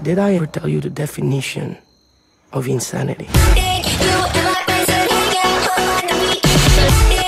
Did I ever tell you the definition of insanity?